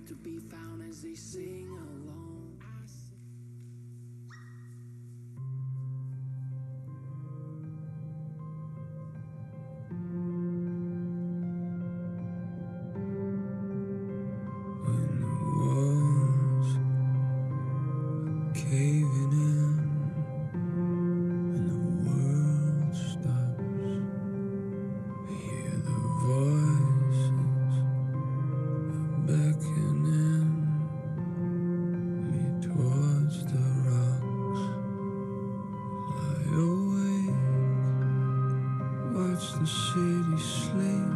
to be found as they sing along. When the walls are caving in and the world stops, I hear the voices beckoning me towards the rocks. Lie awake, watch the city sleep,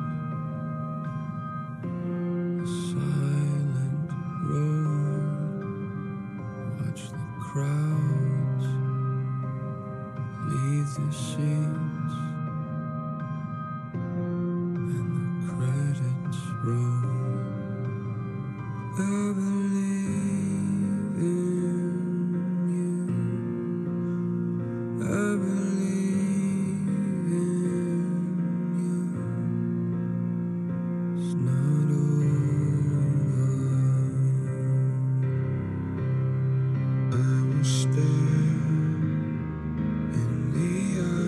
a silent road. Watch the crowds leave their seats and the credits roll. I believe in you. I believe in you. It's not over. I will stare in the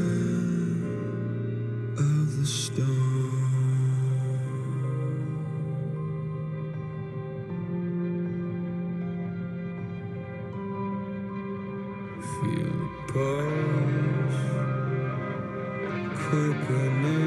eye of the storm. Feel the pulse quickening